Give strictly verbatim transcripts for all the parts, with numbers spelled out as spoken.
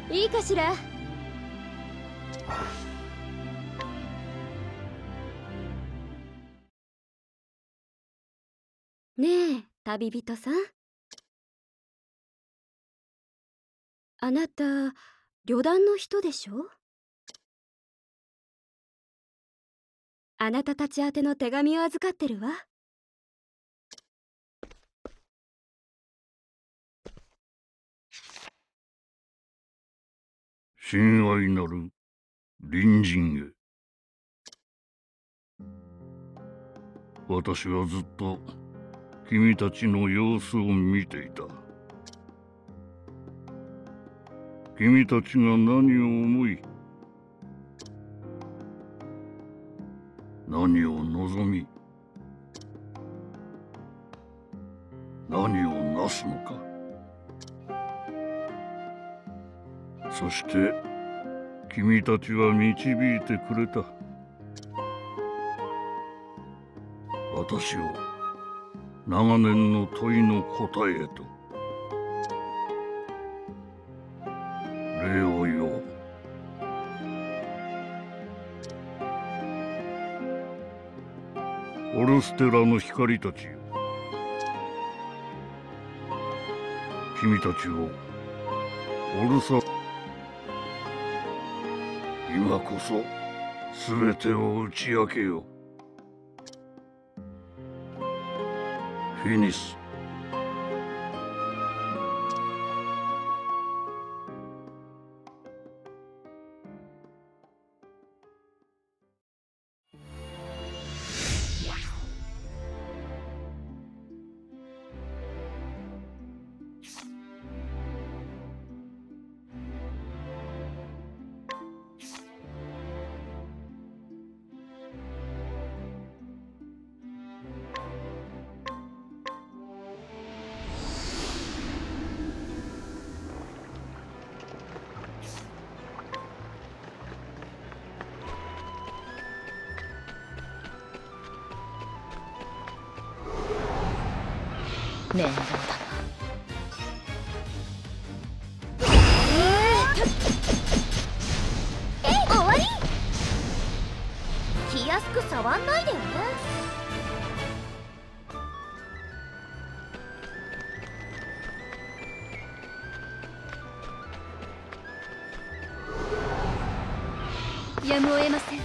いいかしら。ねえ、旅人さん。あなた、旅団の人でしょ？あなたたち宛ての手紙を預かってるわ。 親愛なる隣人へ。私はずっと君たちの様子を見ていた。君たちが何を思い、何を望み、何をなすのか。そして君たちは導いてくれた。私を長年の問いの答えへと。礼を言おう。オルステラの光たちよ、君たちをオルサ、今こそ全てを打ち明けよう。フィニス。 面倒だな。 え、終わり。気安く触んないでよね。やむを得ません。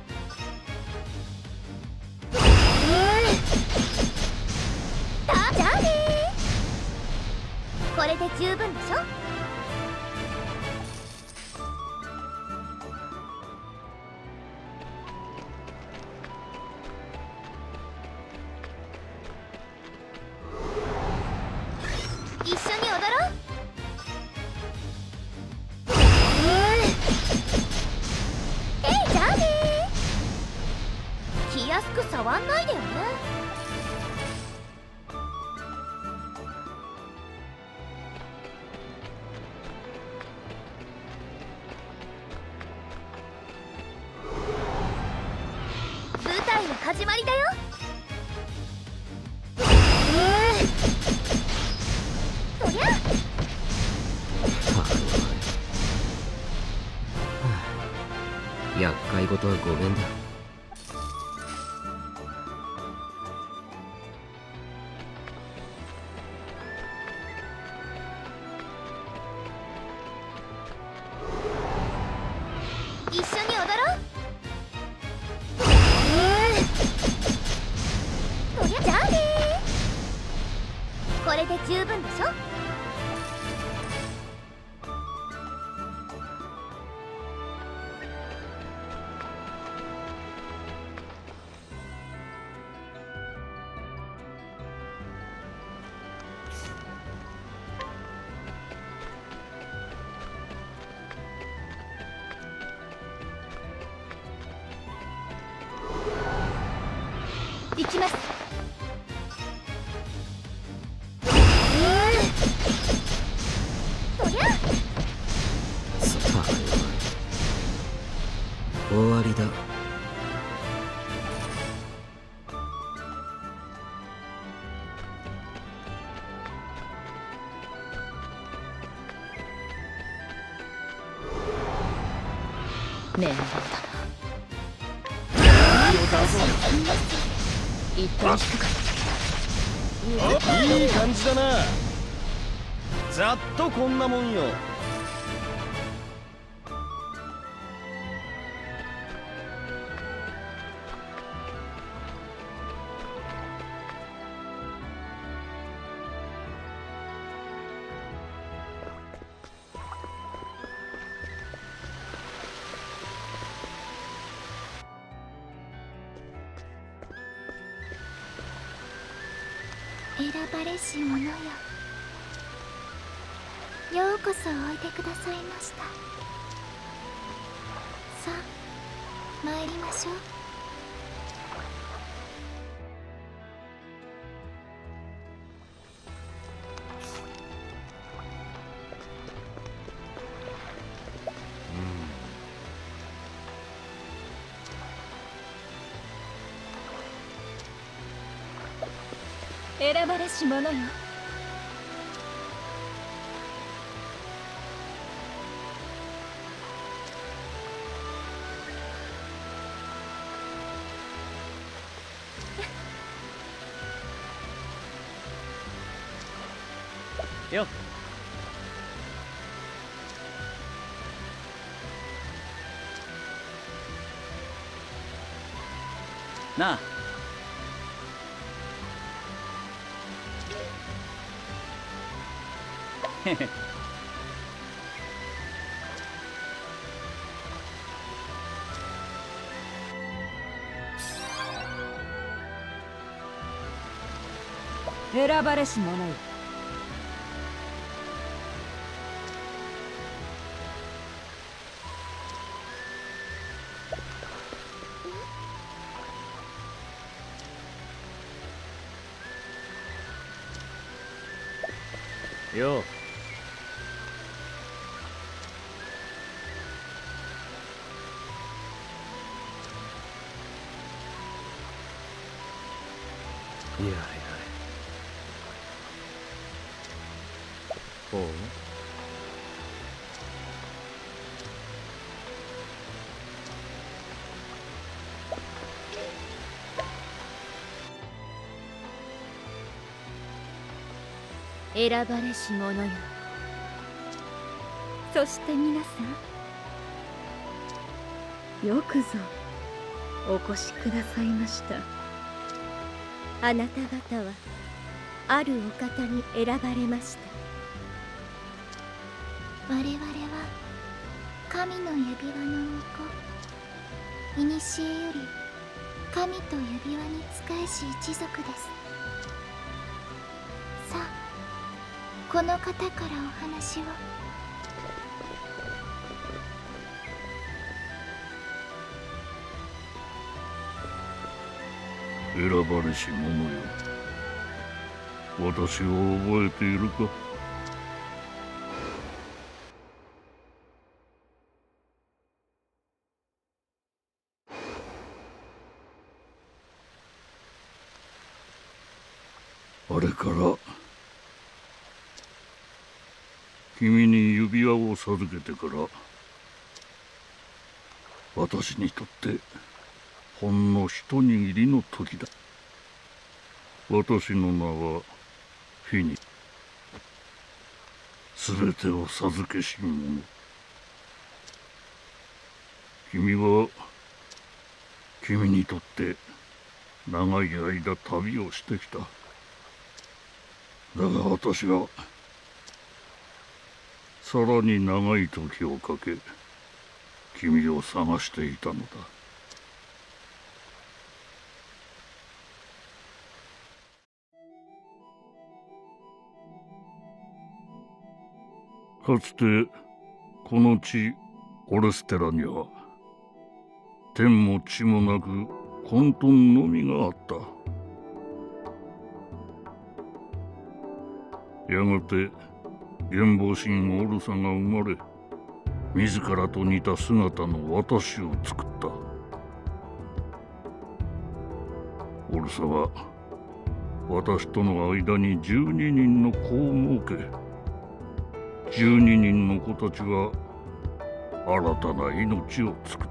じゃあね。これで十分でしょ。一緒に踊ろう。えい、じゃあね。気安く触んないでよね。舞台の始まりだよ。そりゃ厄介事はごめんだ。 一緒に踊ろう。そりゃじゃあね。これで十分でしょ。行きます。そりゃさあ、終わりだ。 面倒だな。一旦引くか。 いい感じだな。ざっとこんなもんよ。 選ばれし者よ、ようこそおいでくださいました。さあ参りましょう。 選ばれし者よ。 よっ。なあ。へへ。 選ばれし者よ。 よう。いやいや。ほう。 選ばれし者よ。そして皆さん、よくぞお越しくださいました。 あなた方はあるお方に選ばれました。我々は神の指輪の巫女、いにしえより神と指輪に仕えし一族です。さあ、この方からお話を。 選ばれし者よ、私を覚えているか。あれから君に指輪を授けてから私にとってほんの一握りの時だ。私の名はフィニ。すべてを授けし者。君は君にとって長い間旅をしてきた。だが私はさらに長い時をかけ君を探していたのだ。かつてこの地オレステラには天も地もなく混沌のみがあった。やがて幻望神オルサが生まれ、自らと似た姿の私を作った。オルサは私との間に十二人の子を設け、十二人の子たちは新たな命を作った。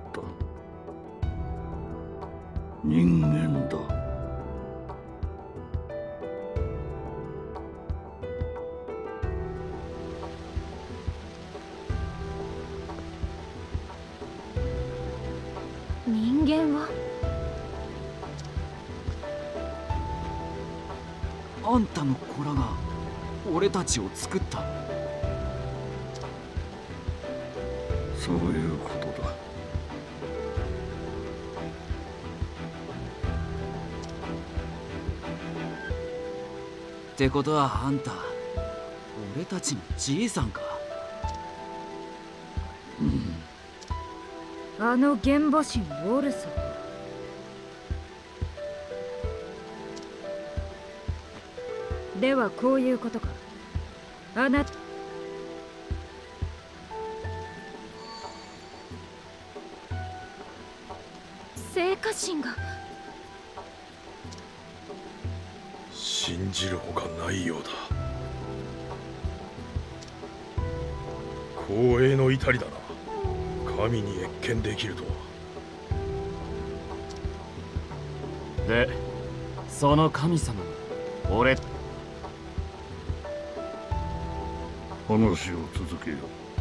人間だ。 人間はあんたの子らが俺たちを作った。 そういうことだ。 ってことはあんた俺たちのじいさんか。 うん。 あの原母神オルソ。ではこういうことか。あなた聖火神が信じるほかないようだ。光栄の至りだな。神に謁見できるとは。 で、その神様は俺。 話を続けよ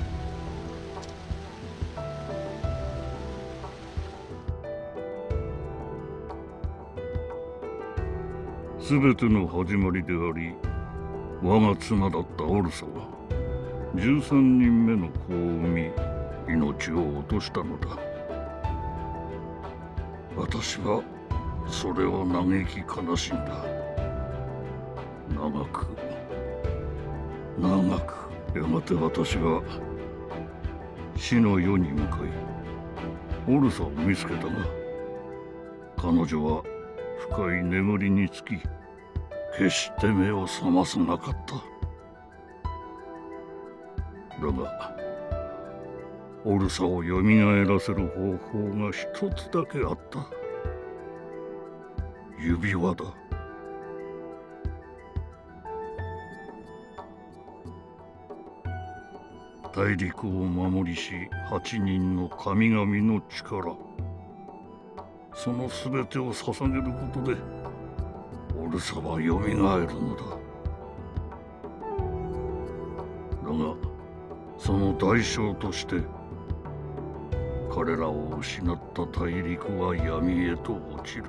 う。すべての始まりであり、我が妻だったオルサはじゅうさんにんめの子を産み、命を落としたのだ。私はそれを嘆き悲しんだ。長く長くやがて私は死の世に向かいオルサを見つけたが、彼女は深い眠りにつき決して目を覚まさなかった。だがオルサをよみがえらせる方法が一つだけあった。指輪だ。大陸を守りし八人の神々の力、そのすべてを捧げることでオルサはよみがえるのだ。だがその代償として彼らを失った大陸は闇へと落ちる。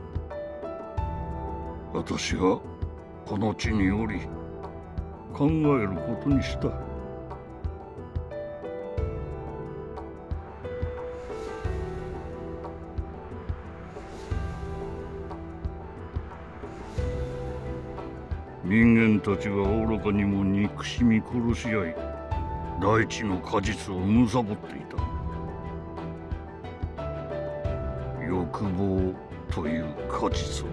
私はこの地におり考えることにした。人間たちは愚かにも憎しみ殺し合い、大地の果実を貪っていた。欲望という果実を。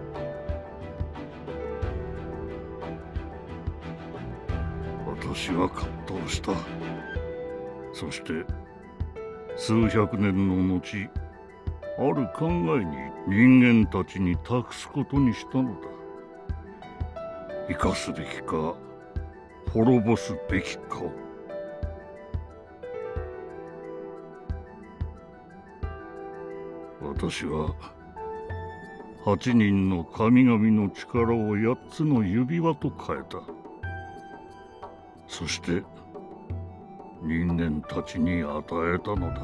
私は葛藤した。そして数百年の後、ある考えに人間たちに託すことにしたのだ。生かすべきか滅ぼすべきかを。私は八人の神々の力を八つの指輪と変えた。そして人間たちに与えたのだ。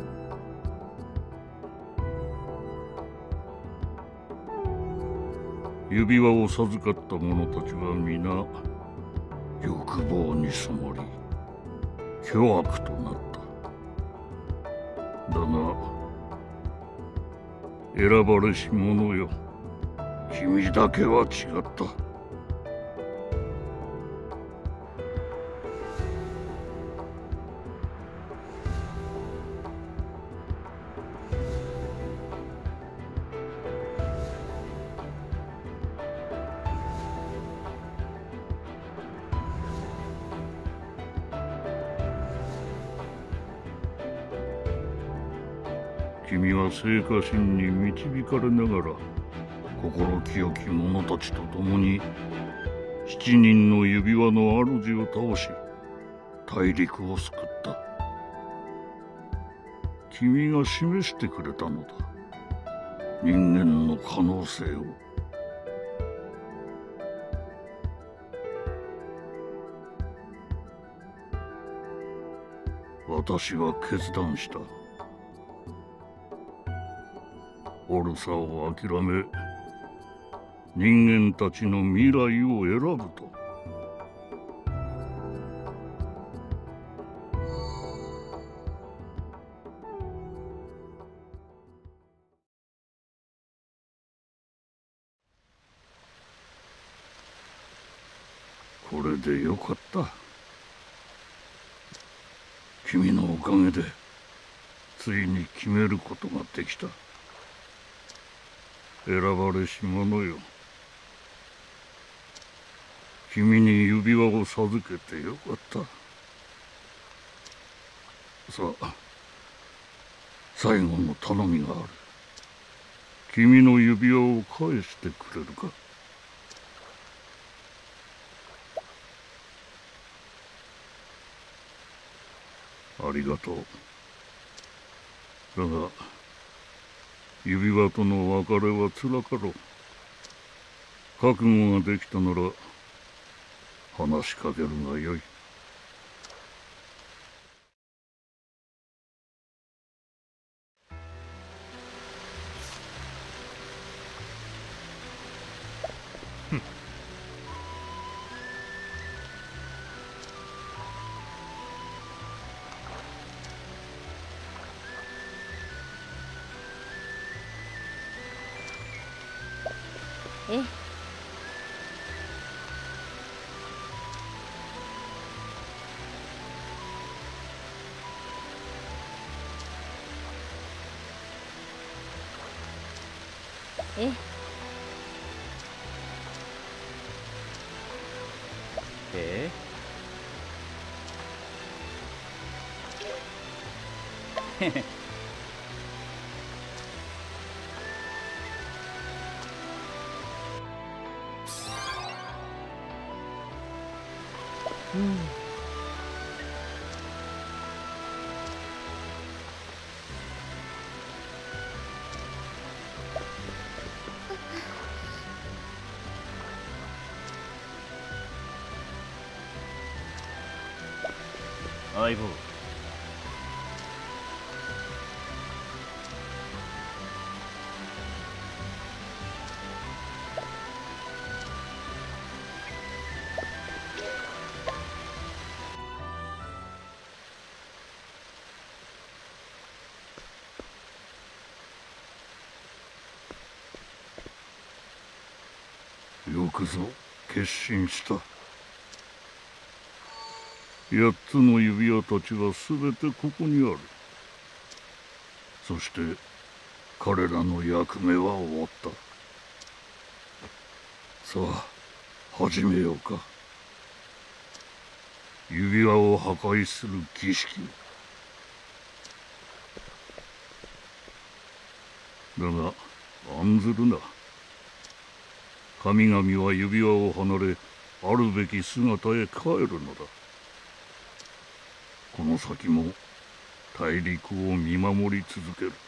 指輪を授かった者たちは皆欲望に染まり巨悪となった。だが選ばれし者よ、君だけは違った。君は聖火神に導かれながら心清き者たちと共に七人の指輪の主を倒し大陸を救った。 君が示してくれたのだ。人間の可能性を。私は決断した。オルサを諦め、人間たちの未来を選ぶと。これでよかった。君のおかげでついに決めることができた。選ばれし者よ、君に指輪を授けてよかった。さあ、最後の頼みがある。君の指輪を返してくれるか。ありがとう。だが指輪との別れはつらかろう。覚悟ができたなら話しかけるがよい。 ええ。ええ。 ええ。へへ。 うん。 相棒。 よくぞ決心した。八つの指輪たちはすべてここにある。そして彼らの役目は終わった。さあ始めようか。指輪を破壊する儀式を。だが案ずるな。神々は指輪を離れ、あるべき姿へ帰るのだ。この先も大陸を見守り続ける。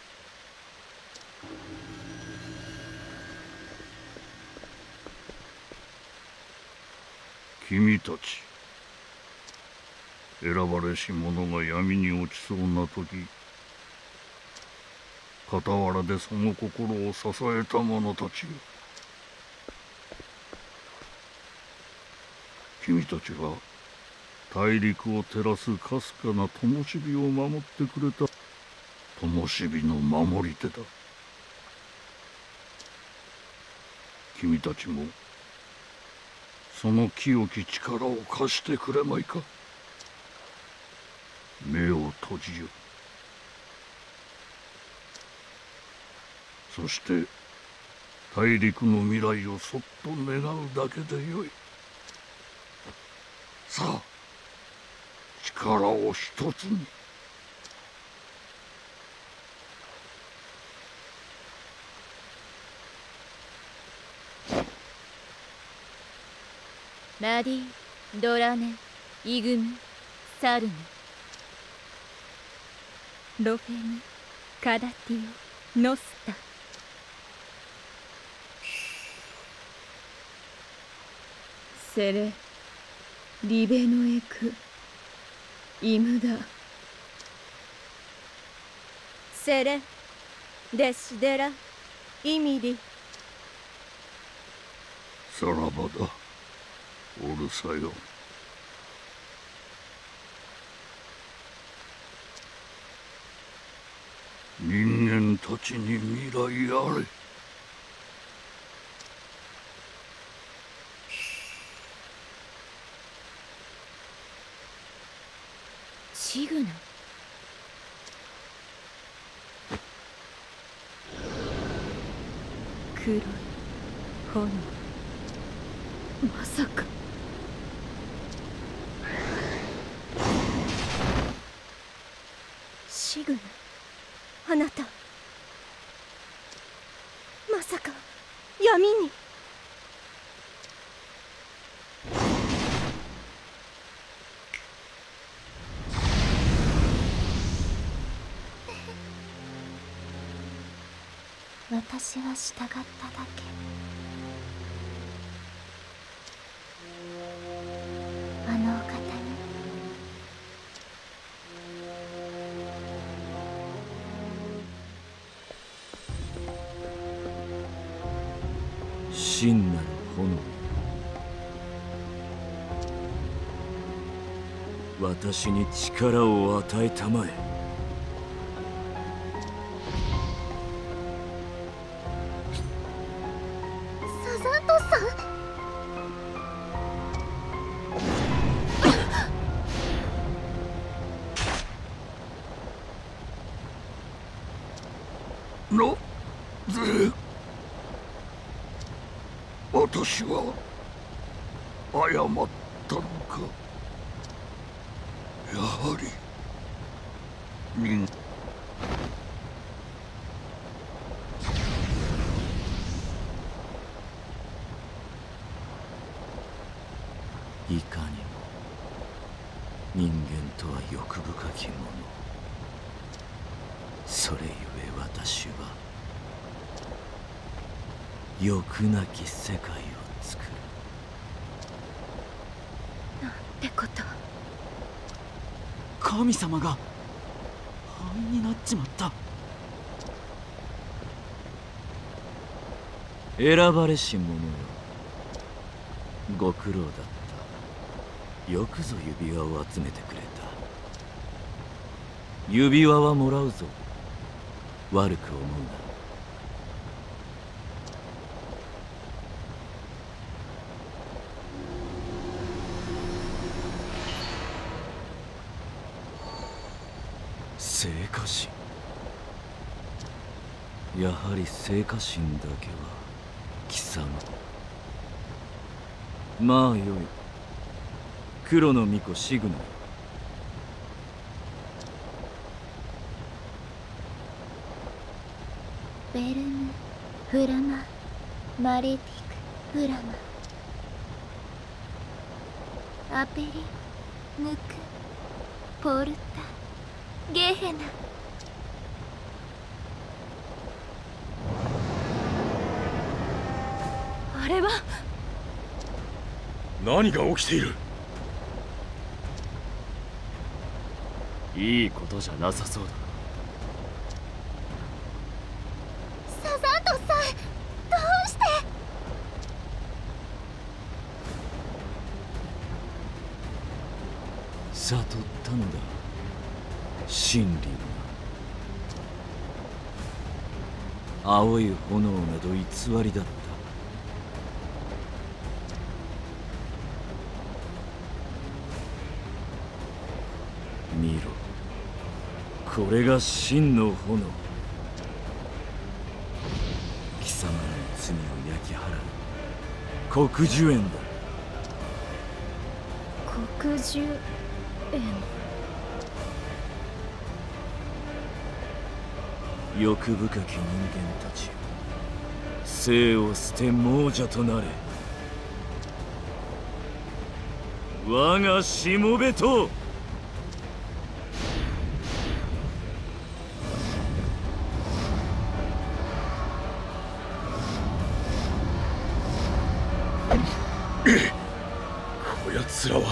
君たち、選ばれし者が闇に落ちそうな時、傍らでその心を支えた者たちよ。君たちは大陸を照らすかすかな灯火を守ってくれた灯火の守り手だ。君たちもその清き力を貸してくれまいか。目を閉じよ。そして大陸の未来をそっと願うだけでよい。さあ、力を一つに。 ラディ、ドラネ、イグム、サルム、ロフェム、 カダティオ・ノスタ。セレ・リベノエク・イムダ。セレ・デシデラ・イミリ。 さらばだ、オルサよ。人間たちに未来あれ。 シグナ。黒い炎。まさか。シグナ、あなたまさか闇に。 私は従っただけ。あのお方に。 真なる炎、私に力を与えたまえ。 なぜ私は誤ったのか。やはり人いかにも人間とは欲深きもの。それゆえ私は欲なき世界を作る。 なんてこと。 神様が灰になっちまった。選ばれし者よ、ご苦労だった。よくぞ指輪を集めてくれた。指輪はもらうぞ。悪く思うな。聖火神。やはり聖火神だけは貴様。まあよい。黒の巫女シグナ。 ベルム・フラマ・マレティク・フラマ、アペリ・ヌク・ポルタ・ゲヘナ。 あれは。 何が起きている。 いいことじゃなさそうだ。 サザントさん、どうして。 悟ったのだ、真理は。青い炎など偽りだった。見ろ、これが真の炎。貴様の罪を焼き払う黒寿炎だ。 黒寿炎。 欲深き人間たちよ、生を捨て亡者となれ。我がしもべと。 奴らは。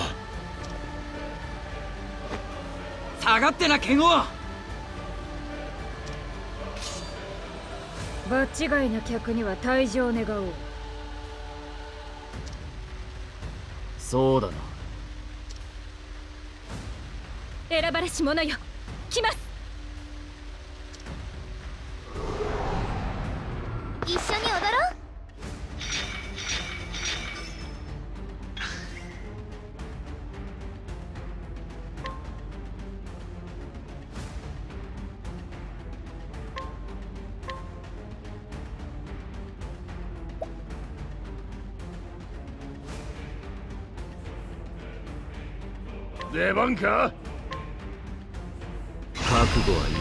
下がってな剣王。 場違いな客には退場願おう。 そうだな。 選ばれし者よ、来ます。 一緒に踊ろう。 出番か。 覚悟はいい。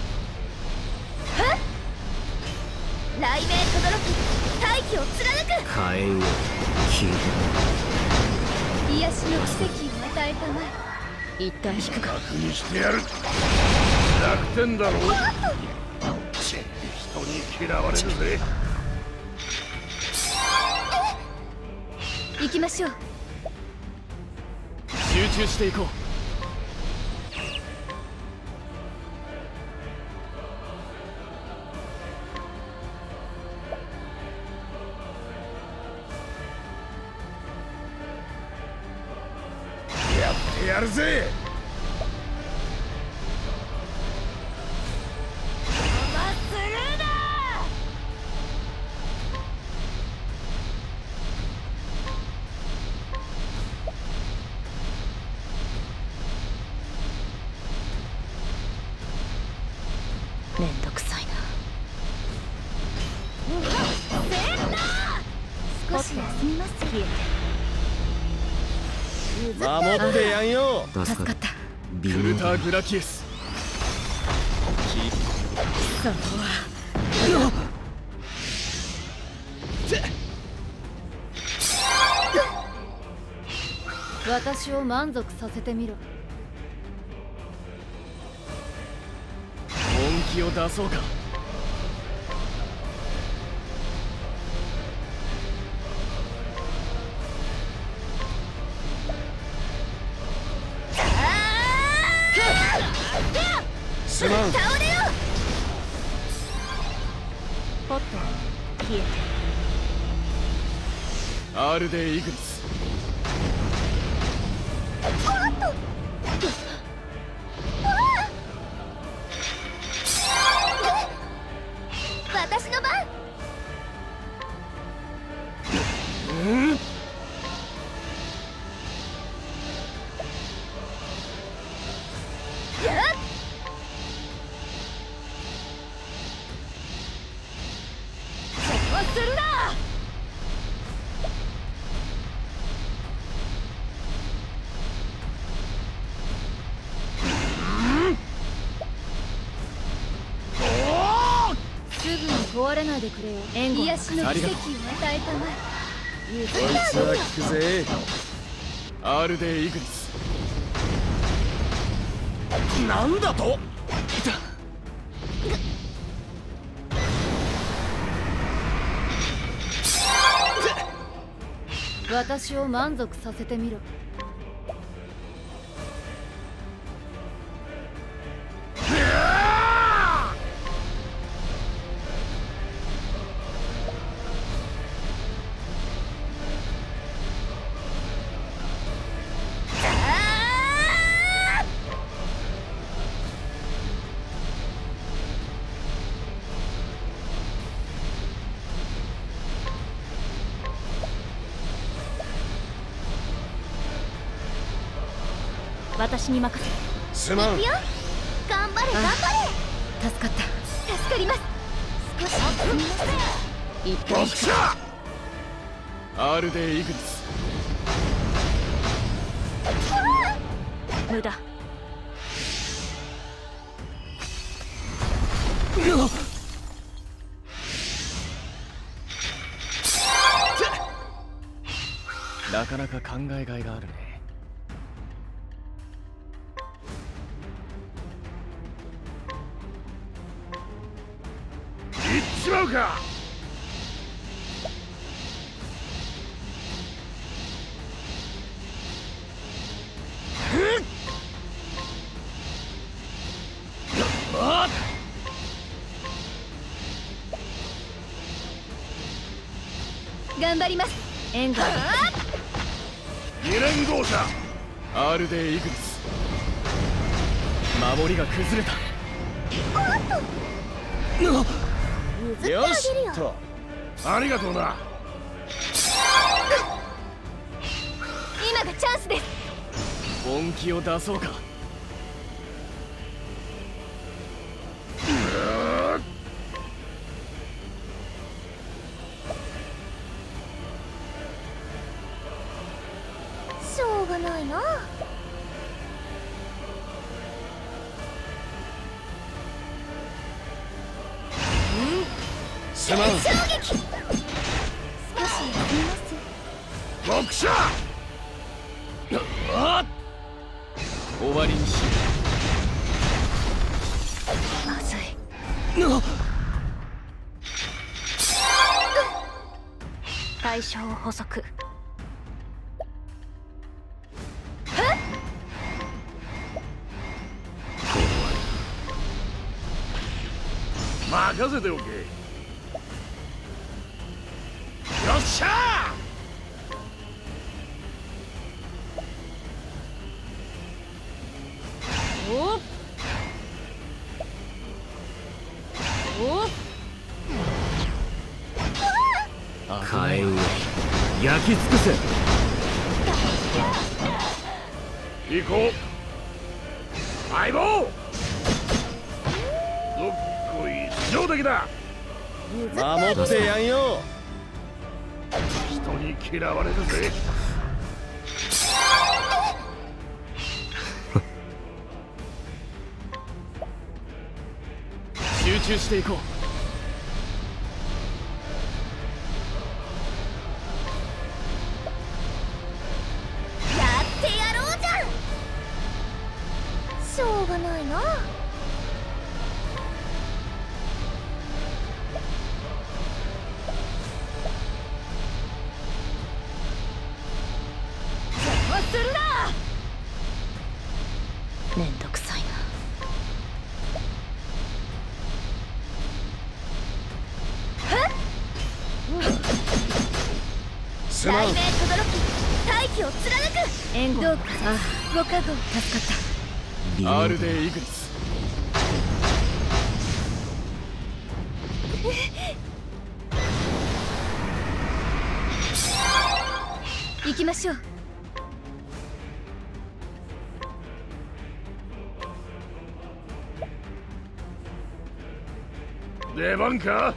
雷鳴とどろき、大気を貫く。 火炎を聞いて癒しの奇跡を与えたまえ。 一旦引くか。 楽にしてやる。楽天だろう。ち人に嫌われるぜ。 行きましょう。 集中していこう。 やってやるぜ。 めんどくさいな。 少し休みます。 守ってやんよ。 助かっ助かった。 微妙だウルター・グラキエス。 そう私を満足させてみろ。 本気を出そうか。 すまん。 倒れよ。 ポッと消えて。 アールデイ・イグニス。 私の番。するな。 すぐに壊れないでくれよ。援護癒しの奇跡を与えたまえ。 こいつは効くぜ。 アールデイ・イグニス。 なんだと。 私を満足させてみろ。私に任せ。 すまん。 行くよ。頑張れ頑張れ。 助かった。 助かります。少し休みます。 一旦引くか。 アールデイ・イグニス。 無駄。 なかなか考えがいがあるね。 行っちまうか。 頑張ります。援護。 二連合者アール デーイグニス。守りが崩れた。 譲ってあげるよ。 とありがとうな。 今がチャンスです。 本気を出そうか。 しょうがないな。 すまん。 衝撃。少し休みます。 極者終わりにしよまずい。対象を補足。 任せておけ。よっしゃおっおっ。 火炎を焼き尽くせ。 行こう相棒。どっこい上出来だ。 守ってやんよ。 人に嫌われるぜ。 集中していこう。 やってやろうじゃん。しょうがないな。 邪魔するな。めんどくさいな。 すまん。 雷鳴とどろき大気を貫く。 援護。 どうかご加護。 助かった。 アール デーイグニス。 行きましょう。 出番か。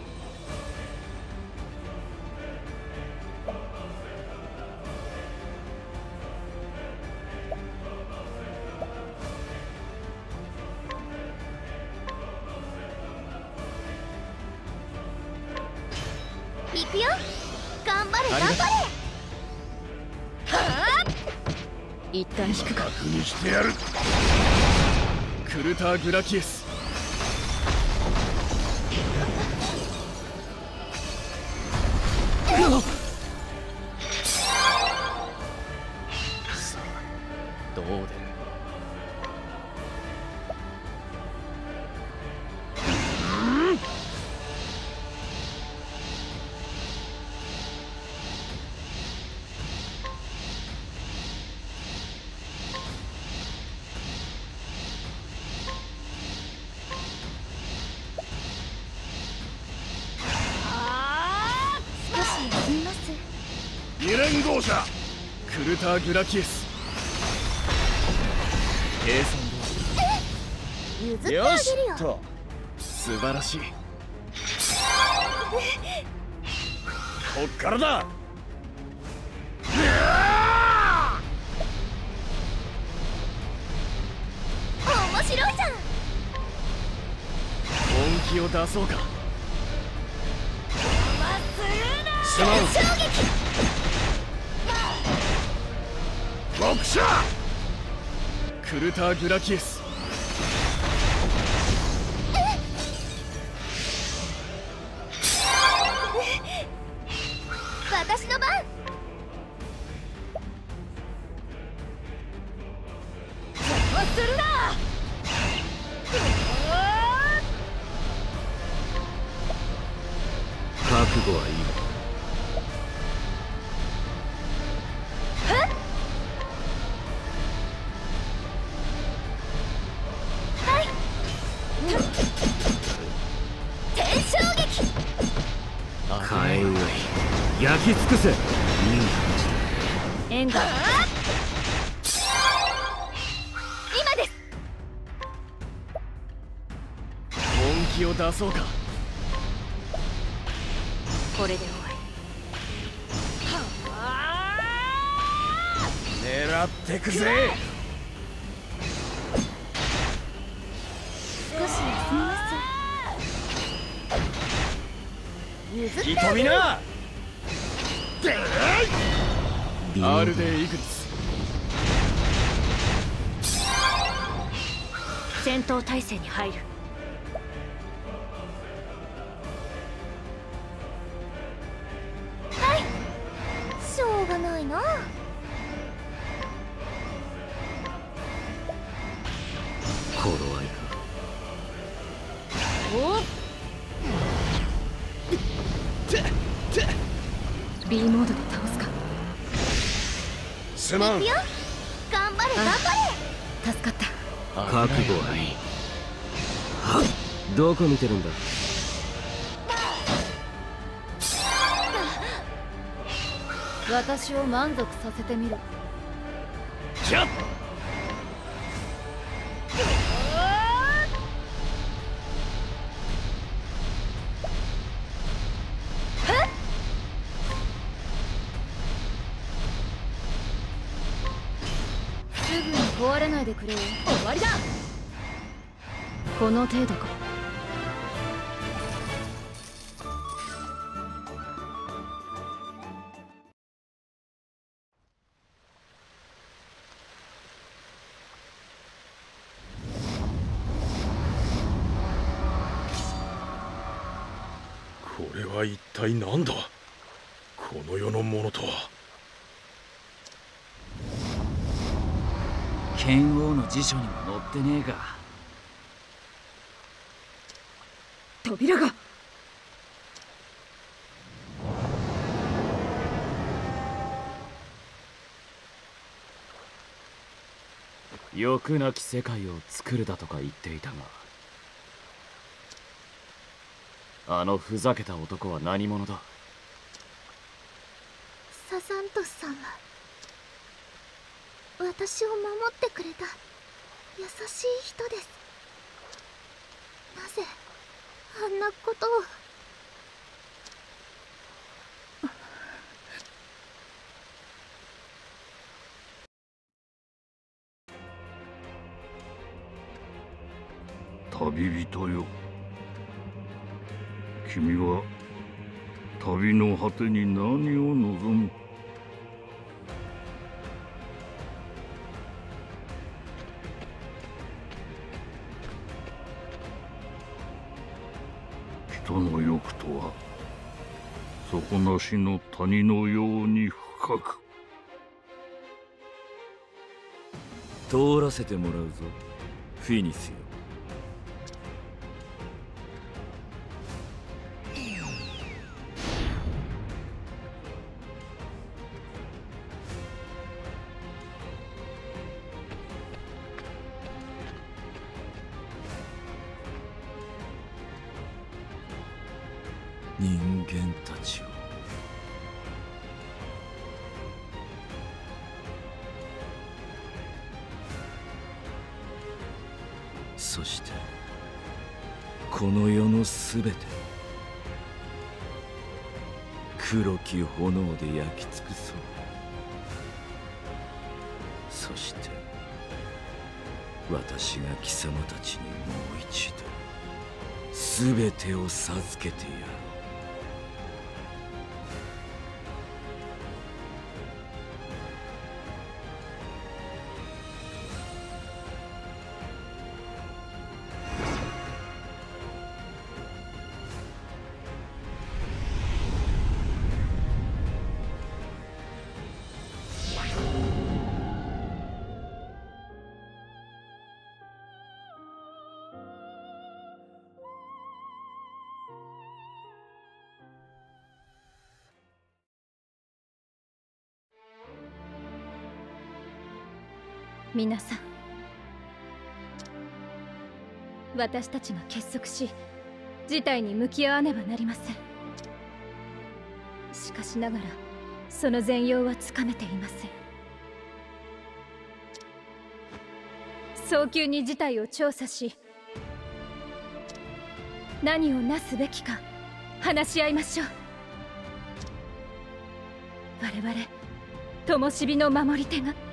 行くよ。頑張れありがとう頑張れ。 一旦引くか。 楽にしてやる。 クルター・グラキエス。さあどう出る。 少し休みます。 二連合者クルター・グラキエス。計算譲って通り。よしあげるよ。 と素晴らしい。 こっからだ。 面白いじゃん。 本気を出そうか。 すまん。 衝撃。 極者クルター・グラキエス。 私の番。 邪魔するな。 覚悟はいい。 き尽くせ。いい縁が今です。 本気を出そうか。 これで終わり。 狙ってくぜ。 少し休みます。 引き飛びな。アルデイグリス。 戦闘態勢に入る。 はい、しょうがないな。 頃合いか。 お B モードで倒すか。 すまん。 いくよ、頑張れ頑張れ。 助かった。 覚悟はいい。どこ見てるんだ。 私を満足させてみろ。 キャッ。 すぐに壊れないでくれよ。終わりだ。この程度か。 これは一体何だ。この世のものとは。 剣王の辞書にも載ってねえが。 扉が。 欲なき世界を作るだとか言っていたが、あのふざけた男は何者だ。 サザントスさんは私を守ってくれた優しい人です。なぜあんなことを。 旅人よ、君は旅の果てに何を望む。人の欲とは底なしの谷のように深く。 通らせてもらうぞ、フィニスよ。人間たちをそしてこの世のすべて黒き炎で焼き尽くそう。そして私が貴様たちにもう一度すべてを授けてやる。 皆さん、私たちが結束し事態に向き合わねばなりません。 しかしながらその全容はつかめていません。早急に事態を調査し、何をなすべきか話し合いましょう。我々灯火の守り手が